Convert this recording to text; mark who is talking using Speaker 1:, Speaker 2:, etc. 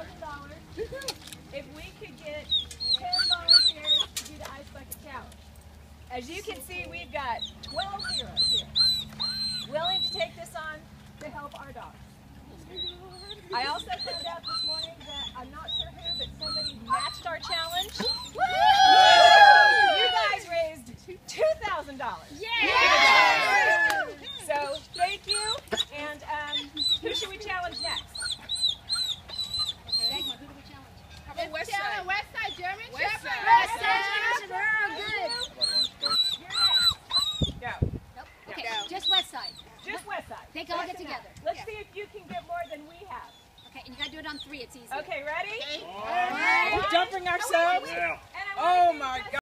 Speaker 1: if we could get 10 volunteers to do the Ice Bucket Challenge. As you can see, we've got 12 heroes here, willing to take this on to help our dogs. I also found out this morning that, I'm not sure who, but somebody matched our challenge. Woo! You guys raised $2,000. Yeah! So, thank you. And who should we challenge next?
Speaker 2: Okay. Who do we challenge?
Speaker 3: How about West Side?
Speaker 2: West Side, German
Speaker 3: West
Speaker 2: Shepherd.
Speaker 3: Side.
Speaker 2: West Side. Good.
Speaker 1: You're next. Go.
Speaker 2: Nope. Okay,
Speaker 3: Go.
Speaker 2: just West Side.
Speaker 1: Just West Side.
Speaker 2: They can all get together.
Speaker 1: Let's see if you can get more than we have.
Speaker 2: Okay, and you gotta do it on 3, it's easy.
Speaker 1: Okay, ready?
Speaker 3: Okay.
Speaker 1: We're
Speaker 4: jumping ourselves?
Speaker 1: Yeah.
Speaker 4: Oh my God.